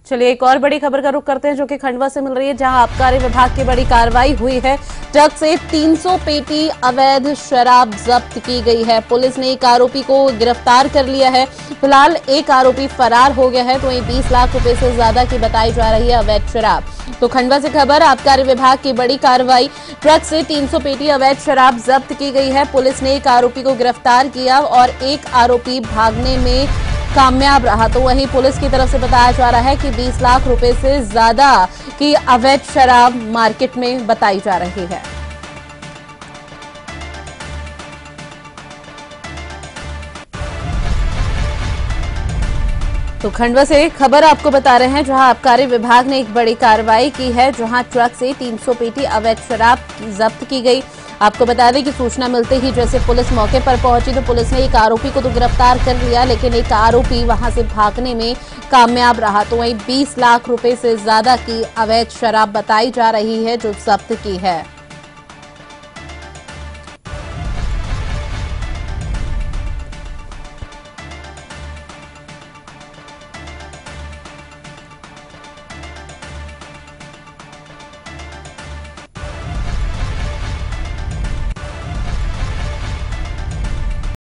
चलिए एक और बड़ी खबर का रुख करते हैं जो कि खंडवा से मिल रही है, जहां आबकारी विभाग की बड़ी कार्रवाई हुई है। ट्रक से 300 पेटी अवैध शराब जब्त की गई है। पुलिस ने एक आरोपी को गिरफ्तार कर लिया है। फिलहाल एक आरोपी फरार हो गया है, तो वहीं 20 लाख रुपए से ज्यादा की बताई जा रही है अवैध शराब। तो खंडवा से खबर, आबकारी विभाग की बड़ी कार्रवाई, ट्रक से 300 पेटी अवैध शराब जब्त की गई है। पुलिस ने एक आरोपी को गिरफ्तार किया और एक आरोपी भागने में कामयाब रहा। तो वहीं पुलिस की तरफ से बताया जा रहा है कि 20 लाख रुपए से ज्यादा की अवैध शराब मार्केट में बताई जा रही है। तो खंडवा से खबर आपको बता रहे हैं, जहां आबकारी विभाग ने एक बड़ी कार्रवाई की है, जहां ट्रक से 300 पेटी अवैध शराब जब्त की गई। आपको बता दें कि सूचना मिलते ही जैसे पुलिस मौके पर पहुंची तो पुलिस ने एक आरोपी को तो गिरफ्तार कर लिया, लेकिन एक आरोपी वहां से भागने में कामयाब रहा। तो वहीं 20 लाख रुपए से ज्यादा की अवैध शराब बताई जा रही है जो जब्त की है।